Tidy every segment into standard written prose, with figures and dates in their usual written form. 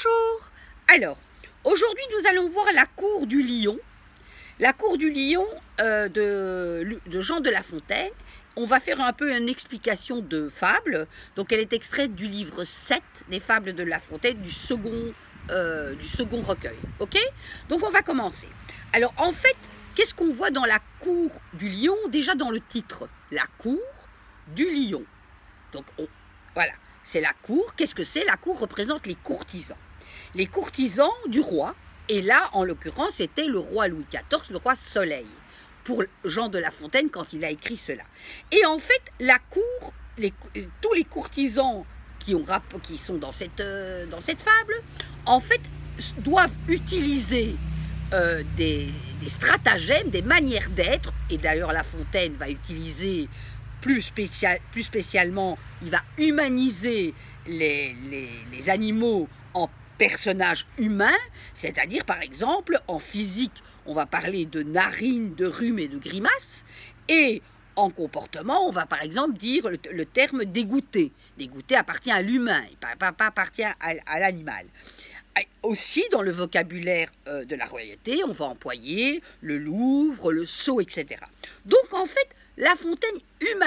Bonjour. Alors, aujourd'hui nous allons voir la cour du lion. La cour du lion de Jean de La Fontaine. On va faire un peu une explication de fable. Donc elle est extraite du livre 7 des fables de La Fontaine, du second recueil. Ok? Donc on va commencer. Alors en fait, qu'est-ce qu'on voit dans la cour du lion? Déjà dans le titre, la cour du lion. Donc voilà, c'est la cour. Qu'est-ce que c'est? La cour représente les courtisans. Les courtisans du roi. Et là, en l'occurrence, c'était le roi Louis XIV, le roi Soleil, pour Jean de La Fontaine quand il a écrit cela. Et en fait, la cour, tous les courtisans qui sont dans cette fable, en fait, doivent utiliser des stratagèmes, des manières d'être. Et d'ailleurs, La Fontaine va utiliser plus spécialement, il va humaniser les animaux en personnages humains, c'est-à-dire par exemple en physique on va parler de narines, de rhumes et de grimaces, et en comportement on va par exemple dire le terme dégoûté. Dégoûté appartient à l'humain, pas appartient à l'animal. Aussi dans le vocabulaire de la royauté on va employer le Louvre, le sceau, etc. Donc en fait La Fontaine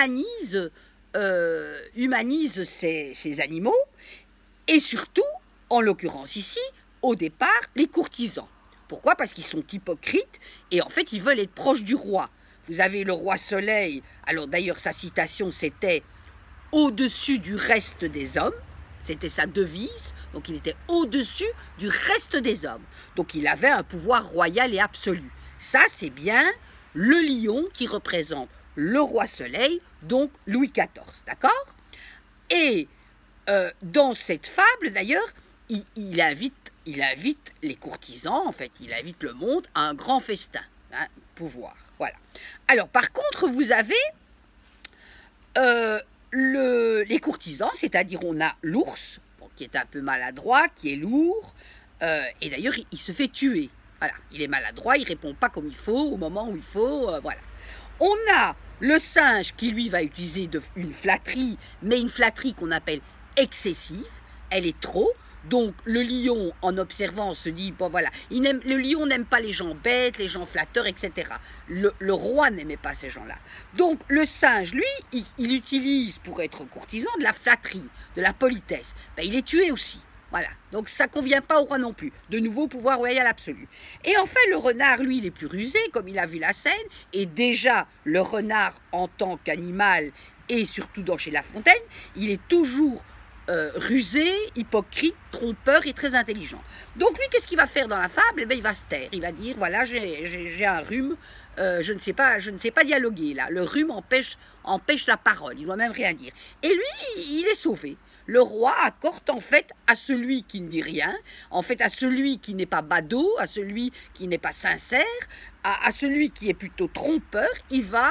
humanise ces animaux, et surtout en l'occurrence ici, au départ, les courtisans. Pourquoi? Parce qu'ils sont hypocrites et en fait, ils veulent être proches du roi. Vous avez le roi Soleil, alors d'ailleurs sa citation c'était « au-dessus du reste des hommes », c'était sa devise, donc il était au-dessus du reste des hommes. Donc il avait un pouvoir royal et absolu. Ça c'est bien le lion qui représente le roi Soleil, donc Louis XIV, d'accord? Et dans cette fable d'ailleurs, il invite les courtisans, en fait, il invite le monde à un grand festin, hein, pouvoir, voilà. Alors, par contre, vous avez les courtisans, c'est-à-dire on a l'ours, bon, qui est un peu maladroit, qui est lourd, et d'ailleurs, il se fait tuer. Voilà, il est maladroit, il répond pas comme il faut, au moment où il faut, voilà. On a le singe qui, lui, va utiliser une flatterie, mais une flatterie qu'on appelle excessive, elle est trop. Donc le lion, en observant, se dit, bon voilà, le lion n'aime pas les gens bêtes, les gens flatteurs, etc. Le roi n'aimait pas ces gens-là. Donc le singe, lui, il utilise pour être courtisan de la flatterie, de la politesse. Ben, il est tué aussi. Voilà, donc ça ne convient pas au roi non plus. De nouveau, pouvoir royal absolu. Et enfin, le renard, lui, il est plus rusé, comme il a vu la scène. Et déjà, le renard, en tant qu'animal, et surtout chez La Fontaine, il est toujours rusé, hypocrite, trompeur et très intelligent. Donc lui, qu'est-ce qu'il va faire dans la fable? Eh bien, il va se taire. Il va dire, voilà, j'ai un rhume, je ne sais pas dialoguer là. Le rhume empêche la parole, il ne doit même rien dire. Et lui, il est sauvé. Le roi accorde en fait à celui qui ne dit rien, en fait à celui qui n'est pas badaud, à celui qui n'est pas sincère, à celui qui est plutôt trompeur, il va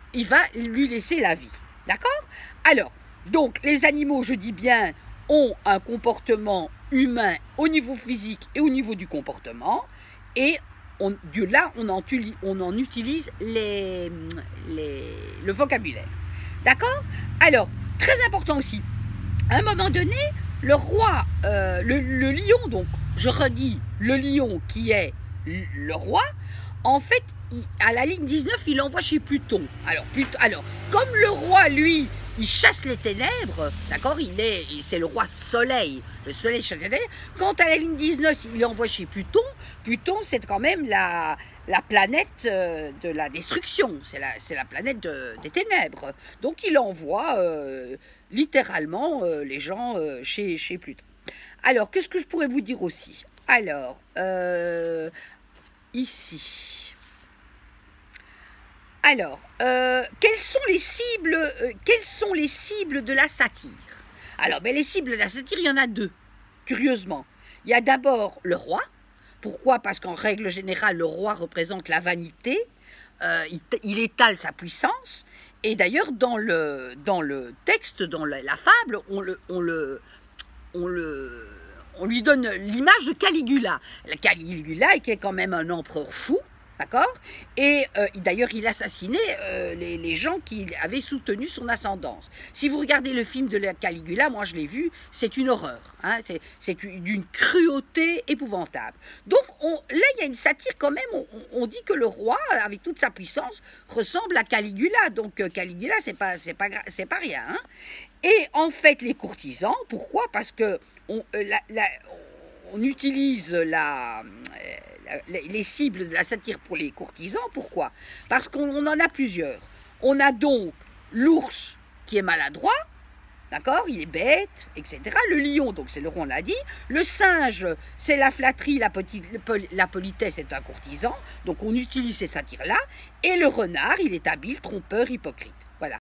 lui laisser la vie. D'accord? Alors, donc les animaux, je dis bien, ont un comportement humain au niveau physique et au niveau du comportement, et de là on en utilise le vocabulaire. D'accord? Alors, très important aussi, à un moment donné, le roi, le lion, donc je redis, le lion qui est le roi, en fait, à la ligne 19, il envoie chez Pluton. Alors, comme le roi, lui, il chasse les ténèbres, d'accord, c'est le roi Soleil, le Soleil chasse les ténèbres. Quant à la ligne 19, il envoie chez Pluton. Pluton, c'est quand même la planète de la destruction, c'est la planète des ténèbres. Donc il envoie littéralement les gens chez Pluton. Alors, qu'est-ce que je pourrais vous dire aussi? Alors, ici... Alors, quelles sont les cibles de la satire? Alors, les cibles de la satire, il y en a deux, curieusement. Il y a d'abord le roi. Pourquoi? Parce qu'en règle générale, le roi représente la vanité. Il étale sa puissance. Et d'ailleurs, dans le texte, dans la fable, on lui donne l'image de Caligula. Caligula qui est quand même un empereur fou. D'accord? Et d'ailleurs, il assassinait les gens qui avaient soutenu son ascendance. Si vous regardez le film de la Caligula, moi je l'ai vu, c'est une horreur. Hein, c'est d'une cruauté épouvantable. Donc là, il y a une satire quand même. On dit que le roi, avec toute sa puissance, ressemble à Caligula. Donc Caligula, c'est pas rien. Hein. Et en fait, les courtisans, pourquoi? Parce que on utilise les cibles de la satire pour les courtisans. Pourquoi? Parce qu'on en a plusieurs. On a donc l'ours qui est maladroit, d'accord? Il est bête, etc. Le lion, donc c'est le roi, on l'a dit. Le singe, c'est la flatterie, la politesse, c'est un courtisan. Donc on utilise ces satires-là. Et le renard, il est habile, trompeur, hypocrite.